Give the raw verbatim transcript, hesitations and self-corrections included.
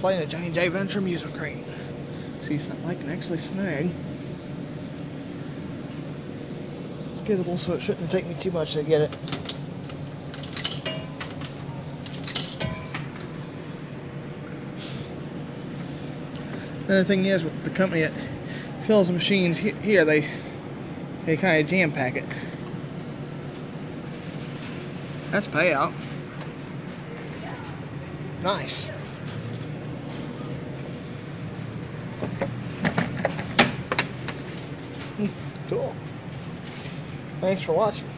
playing a J and J Venture amusement crate. See something I can actually snag. It's gettable, so it shouldn't take me too much to get it. Another thing is, with the company that fills the machines here, they they kind of jam pack it. That's Payout. Nice. Cool. Thanks for watching.